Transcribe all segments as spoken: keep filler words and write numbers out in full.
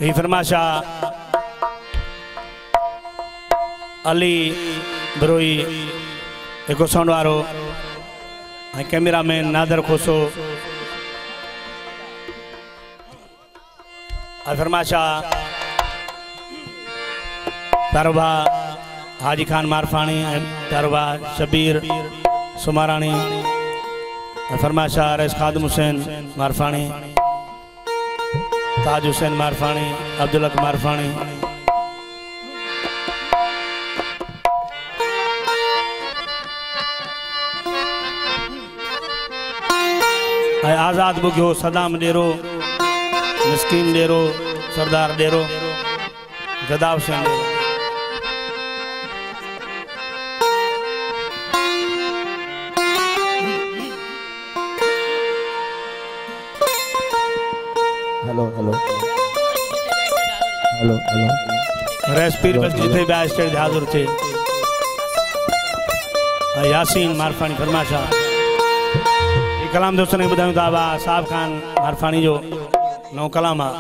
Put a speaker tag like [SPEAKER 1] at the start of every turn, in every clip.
[SPEAKER 1] ही फरमाशा अली बरोई एको साउंड वारो कैमरा मैन नादर खोसो फरमाशा तारोबा हाजी खान मारफानी तारोबा शबीर सुमारानी फरमाशा रईस खादम हुसैन मारफानी ताज हुसैन मारफानी अब्दुल हक मारफानी आजाद बुग्यो सदाम डेरो मिस्कीन डेरो सरदार डेरो गदा हुसैन डेरो हेलो हेलो हेलो हेलो रेस्पीर बस जिथे भी स्टेज हाजिर थे यासीन मारफानी फरमाशा कलाम दोस्तों ने बताऊं था बा साहब खान मारफानी जो नौ कलाम आ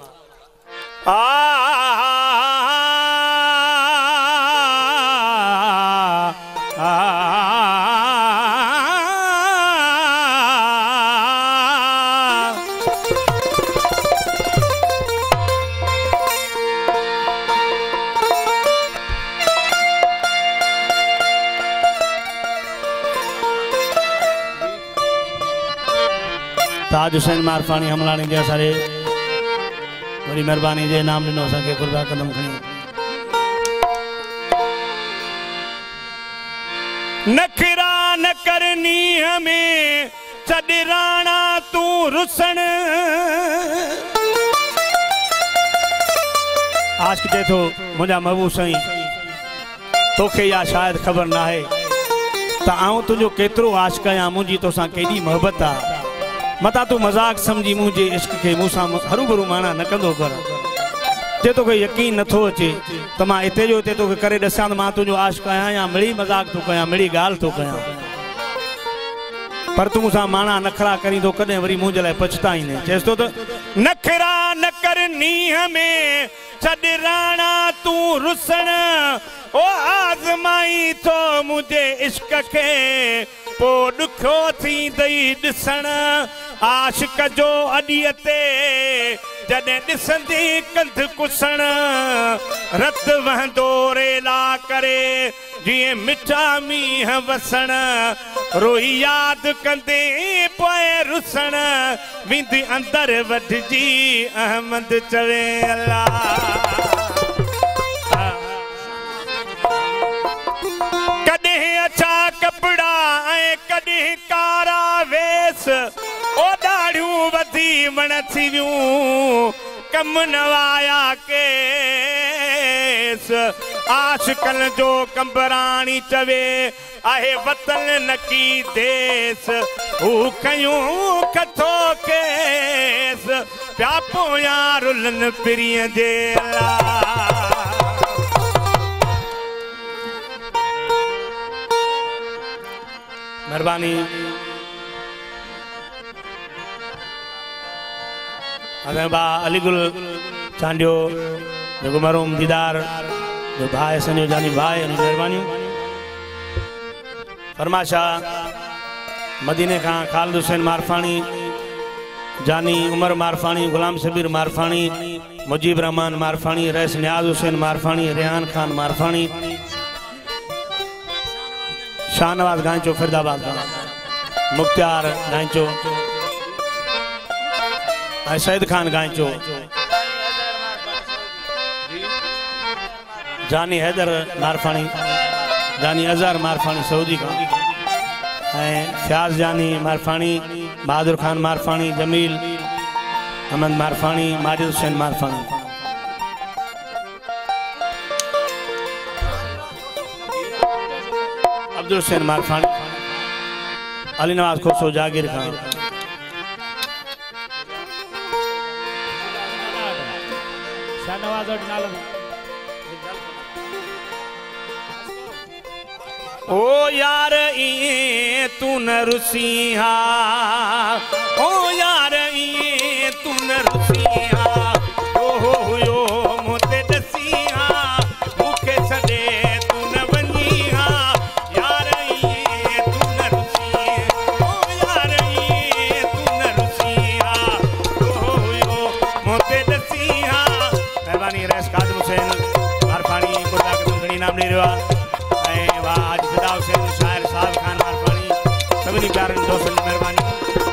[SPEAKER 1] ताज हुसैन मारफानी हमलानी जे सारे बड़ी मेहरबानी जे नाम ॾिनो असांखे क़ुर्बा कदम खणी नखरा न करनी हमें चडराना तू रुसन आज किथे थो मुंहिंजा महबूब साईं तोखे या शायद ख़बर ना है त आऊं तुंहिंजो केतिरो आशिक़ आहियां मुंहिंजी तोसां केॾी मोहबत आहे मता तू मजाक समझी मुझे इश्क के मूसा हरू भरू माना न कंदो कर जे तो कोई यकीन नथो अचे त मां इते जो इते तो करे दसां मां तुझो आशिक़ आहियां या मिड़ी मजाक तो कयां मिड़ी गाल तो कयां पर तू मूसा माना नखरा करी तो कदे वरी मुंहिंजे लाइ पछताईंदे चेस तो नखरा न करनी हमें चडराना तू रुसन ओ आज़माई तो मुझे इश्क के पो दुखो थी दई दिसण आशिक जो अडियते जडे दिसंदी कंध कुसण रत वहंदो रेला करे जिए मिठा मीह वसण रोई याद कंदे पोए रुसण विंदी अंदर वढजी अहमद चवे अल्लाह कदे अच्छा कपड़ा कॾहिं कारा वेस ओ ॾाढ़ियूं वधी वण थी वियूं कम नवाया केस आशिकन जो कंबराणी चवे आहे वतन नकी देस हू कयूं कथो केस पिया पोयां रुलन पिरीअ जे मेहरबानी अगर बा अलीगुल चांडियो जो मरूम दीदार जो भाई सनियो जानी भाई मेहरबानी फरमाशा मदीने का खालिद हुसैन मारफानी जानी उमर मारफानी गुलाम सबीर मारफानी मुजीब रहमान मारफानी रईस नियाज हुसैन मारफानी रेहान खान मारफानी शाहनवाज गांचो फरीदाबाद का मुख्तार गांचो सईद खान गांचो जानी हैदर मारफानी जानी अजहर मारफानी सऊदी का फ्याज जानी मारफानी बहादुर खान मारफानी जमील अहमद मारफानी माजिद हुसैन मारफानी अब्दुल हुसैन मारफानी अली नवाज खोसो जागीर खान ओ यार ई तू न रुसिया ओ यार ई तू न रुसिया ओ हो दसी हाँ मेहरबानी रैस कादम हुसैन मारफानी गुरदा के तुम घणी नाम ले रहा है वाह आज फिदा हुसैन शायर साहब खान मारफानी सभी प्यारन दोस्तन मेहरबानी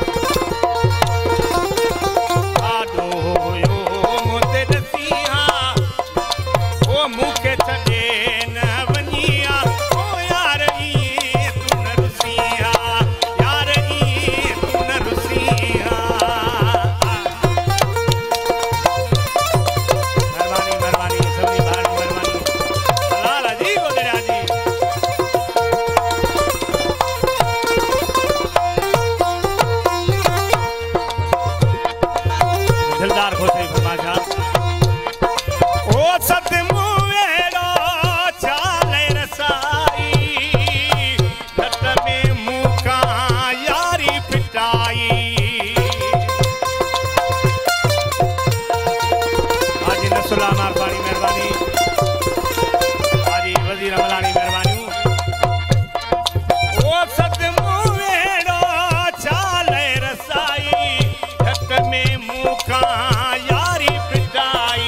[SPEAKER 1] आडो यो मोते दसी हाँ ओ मुके छडे न वनिया ओ यार ई तू न रुसिया यार ई तू न रुसिया मेहरबानी मेहरबानी सभी भाई मेहरबानी लाला जी गोदरा जी दिलदार खोसे फरमाशा ओ सतमु वेड़ो चाले रसाई घट में मुका यारी पिटाई हाजी नसुल्ला मारफानी मेहरबानी हाजी वजीर अमलानी मेहरबानी ओ सतमु वेड़ो चाले रसाई घट में मुका यारी पिटाई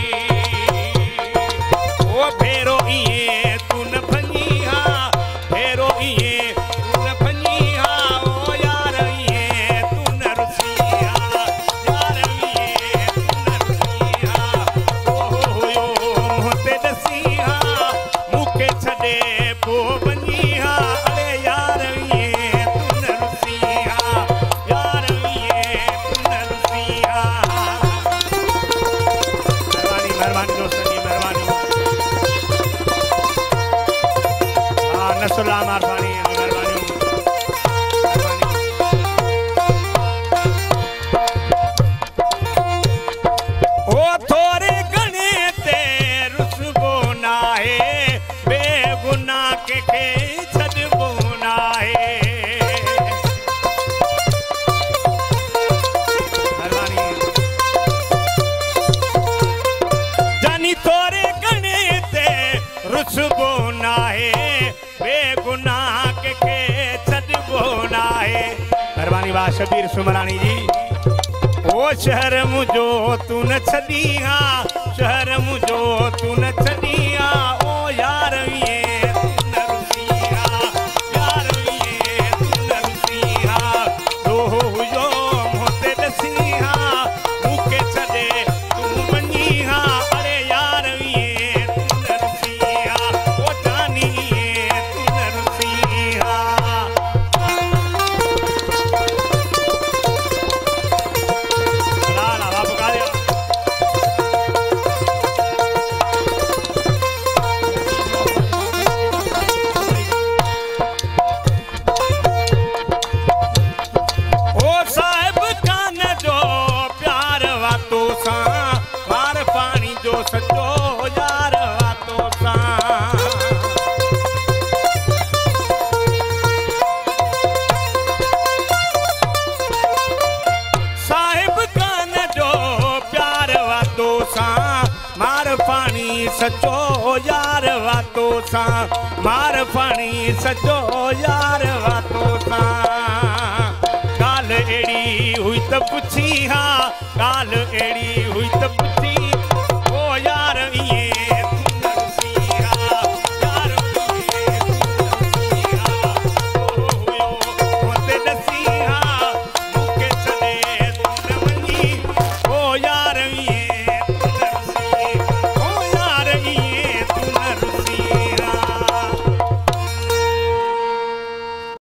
[SPEAKER 1] ओ भेरो इए तू न भनिया भेरो इए तू न भनिया ओ यार इए तू न रुसिया यार इए तू न रुसिया ओ यो मोते दसिया मुके छडे पो बनिया अरे यार इए तू न रुसिया यार इए तू न रुसिया मेहरबानी मेहरबानी दोस्तन जी मेहरबानी हाँ नसुल्ला मारफानी मेहरबानी ओ थोरे घणे ते रुसबो नाहे बेगुनाह के खे छॾबो नाहे मेहरबानी जानी थोरे घणे ते रुसबो नाहे बेगुनाह के खे छॾबो नाहे मेहरबानी वाह शबीर सुमरानी जी ओ शहर मुझो तू न छॾिया शहर मुझो तू न छॾिया ओ यार इए तू न रुसिया यार इए तू न रुसिया दो यो मोते दसिया मुके छॾे तू वनिया अरे यार इए तू न रुसिया ओ जानी इए तू न रुसिया लाला बाबू का दिया ओ साहिब कान जो प्यार वातो सा मार पानी जो सचो यार वातो सा साहिब कान जो प्यार वातो सा मार पानी सचो यार वातो सा मार पानी सचो यार वातो सा गाल एड़ी हुई त पुछी हाँ गाल एड़ी हुई त पुछी